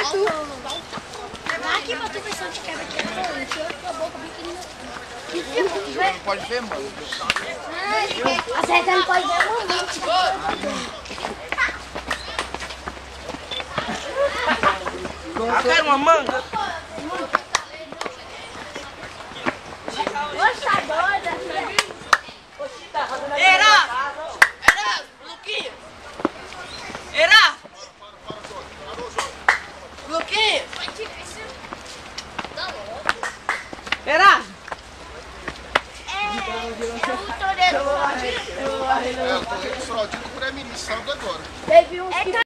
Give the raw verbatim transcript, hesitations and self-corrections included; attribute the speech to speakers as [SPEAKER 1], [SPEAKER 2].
[SPEAKER 1] tu. Aqui pra tu ver se eu te quebra aqui. Eu acabou com o biquíni.
[SPEAKER 2] Não pode ver, mano.
[SPEAKER 1] Acerta não pode ver, mano.
[SPEAKER 3] Eu quero uma manga.
[SPEAKER 1] Oxe, tá doida, filha.
[SPEAKER 3] Era! Era! Luquinha! Era! Luquinha! Era!
[SPEAKER 2] É, eu tô indo fraldinho por premonição agora.
[SPEAKER 1] Teve um que